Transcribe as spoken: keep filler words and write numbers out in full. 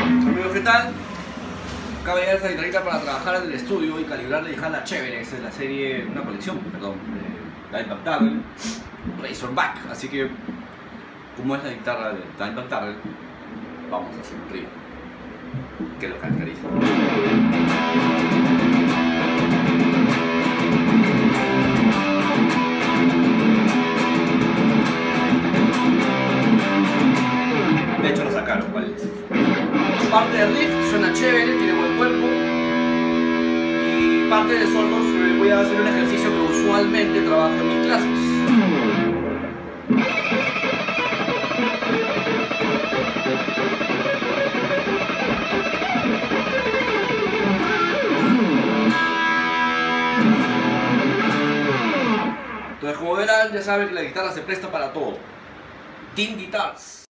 Amigos, ¿qué tal? Acaba de llegar esta guitarrita para trabajar en el estudio y calibrarla y dejarla chévere. Esta es la serie, una colección, perdón, de Dimebag Darrell, Razorback. Así que, como es la guitarra de Dimebag Darrell, vamos a hacer un riff que lo caracteriza. De hecho lo sacaron, ¿cuál es? Parte del riff suena chévere, tiene buen cuerpo. Y parte de solos eh, voy a hacer un ejercicio que usualmente trabajo en mis clases. Entonces, como verán, ya saben que la guitarra se presta para todo. Team Guitars.